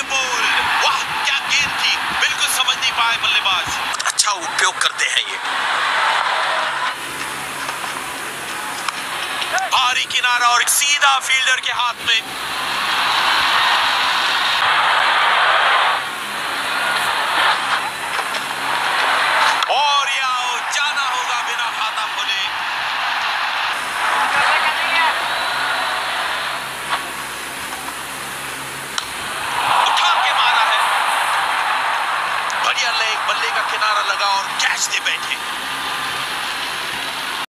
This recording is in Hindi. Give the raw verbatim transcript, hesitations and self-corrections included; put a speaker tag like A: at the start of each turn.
A: बोल। वाह क्या गेंद थी, बिल्कुल समझ नहीं पाए बल्लेबाज। अच्छा उपयोग करते हैं ये। भारी किनारा और सीधा फील्डर के हाथ में।